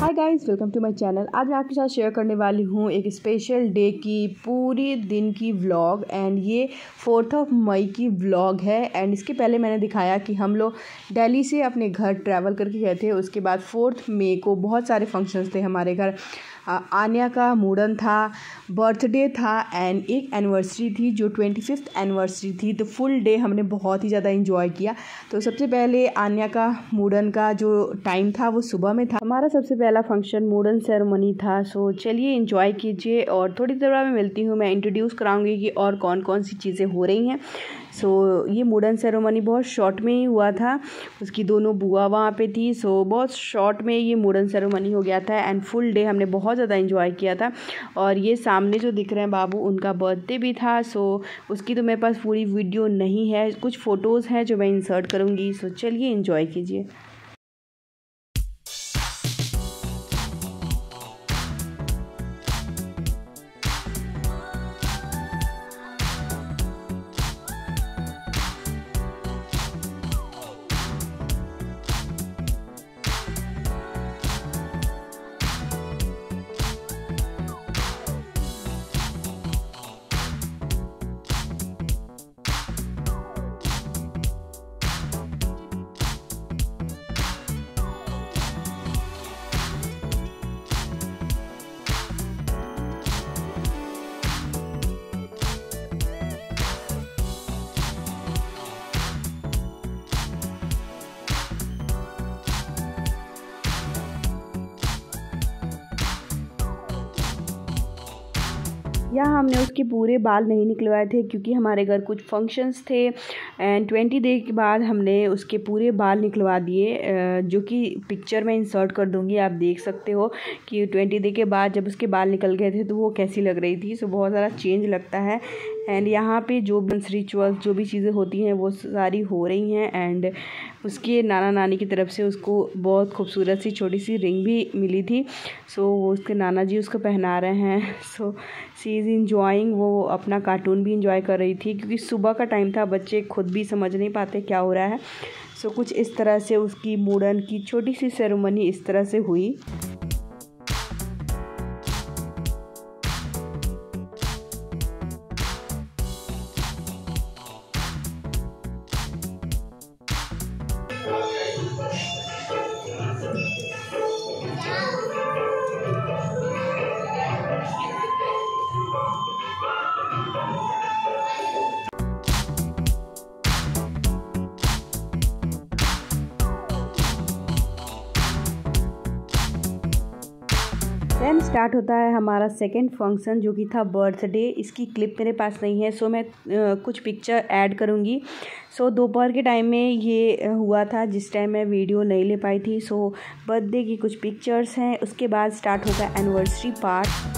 Hi guys, welcome to my channel. आज मैं आपके साथ शेयर करने वाली हूँ एक स्पेशल डे की पूरी दिन की व्लॉग। एंड ये 4 मई की व्लॉग है। एंड इसके पहले मैंने दिखाया कि हम लोग दिल्ली से अपने घर ट्रैवल करके गए थे। उसके बाद 4 मई को बहुत सारे फंक्शंस थे हमारे घर। आन्या का मुंडन था, बर्थडे था एंड एक एनिवर्सरी थी जो 25th एनिवर्सरी थी। तो फुल डे हमने बहुत ही ज़्यादा एंजॉय किया। तो सबसे पहले आन्या का मुंडन का जो टाइम था वो सुबह में था। हमारा सबसे पहला फंक्शन मुंडन सेरेमनी था। सो चलिए एंजॉय कीजिए और थोड़ी देर बाद मैं मिलती हूँ। मैं इंट्रोड्यूस कराऊंगी कि और कौन कौन सी चीज़ें हो रही हैं। सो ये मुंडन सेरेमनी बहुत शॉर्ट में ही हुआ था। उसकी दोनों बुआ वहाँ पे थी। सो बहुत शॉर्ट में ये मुंडन सेरेमनी हो गया था एंड फुल डे हमने बहुत ज़्यादा एंजॉय किया था। और ये सामने जो दिख रहे हैं बाबू, उनका बर्थडे भी था। सो उसकी तो मेरे पास पूरी वीडियो नहीं है, कुछ फ़ोटोज़ हैं जो मैं इंसर्ट करूँगी। सो चलिए एंजॉय कीजिए। यहाँ हमने उसके पूरे बाल नहीं निकलवाए थे क्योंकि हमारे घर कुछ फंक्शंस थे। एंड 20 डे के बाद हमने उसके पूरे बाल निकलवा दिए, जो कि पिक्चर में इंसर्ट कर दूँगी। आप देख सकते हो कि 20 डे के बाद जब उसके बाल निकल गए थे तो वो कैसी लग रही थी। सो बहुत ज़्यादा चेंज लगता है। एंड यहाँ पे जो रिचुअल्स जो भी चीज़ें होती हैं वो सारी हो रही हैं। एंड उसके नाना नानी की तरफ से उसको बहुत खूबसूरत सी छोटी सी रिंग भी मिली थी। सो वो उसके नाना जी उसको पहना रहे हैं। So she is enjoying. वो अपना कार्टून भी इंजॉय कर रही थी क्योंकि सुबह का टाइम था, बच्चे खुद भी समझ नहीं पाते क्या हो रहा है। सो कुछ इस तरह से उसकी मुंडन की छोटी सी सेरेमनी इस तरह से हुई। देन स्टार्ट होता है हमारा सेकेंड फंक्शन जो कि था बर्थडे। इसकी क्लिप मेरे पास नहीं है, सो मैं कुछ पिक्चर ऐड करूँगी। सो दोपहर के टाइम में ये हुआ था जिस टाइम मैं वीडियो नहीं ले पाई थी। सो बर्थडे की कुछ पिक्चर्स हैं। उसके बाद स्टार्ट होगा एनिवर्सरी पार्ट।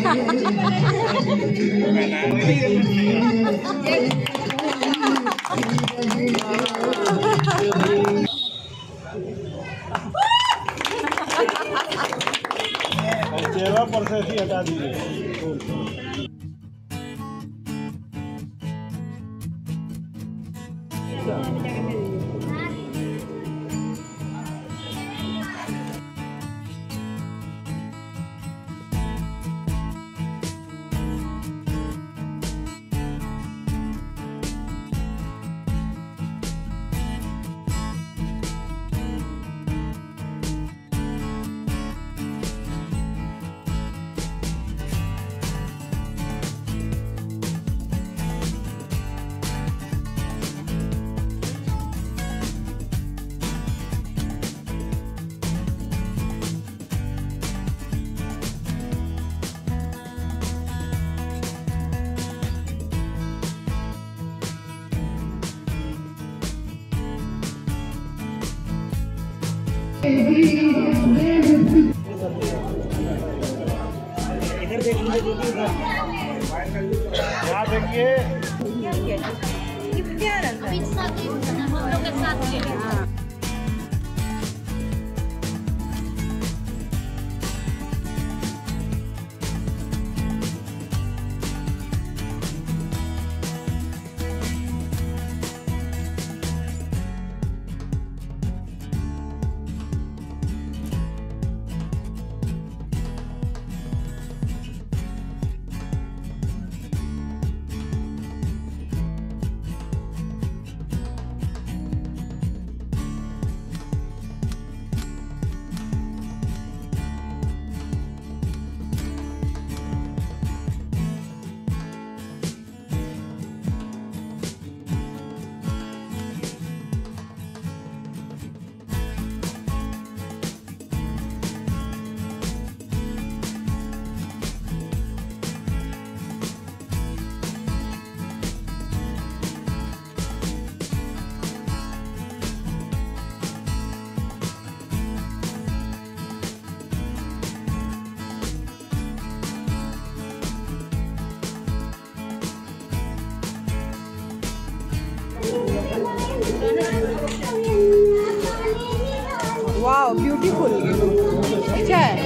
चेहरा पर से ही हटा दीजिए। इधर देखिए, यहाँ देखिए। वाओ ब्यूटीफुल, अच्छा है।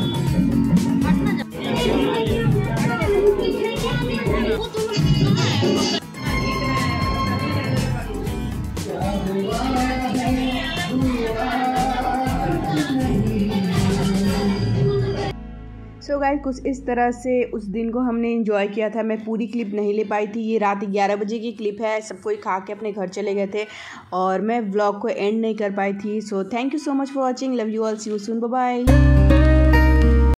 सो गाइस कुछ इस तरह से उस दिन को हमने एंजॉय किया था। मैं पूरी क्लिप नहीं ले पाई थी, ये रात 11 बजे की क्लिप है। सब कोई खा के अपने घर चले गए थे और मैं व्लॉग को एंड नहीं कर पाई थी। So thank you so much for watching, love you all, see you soon, bye bye.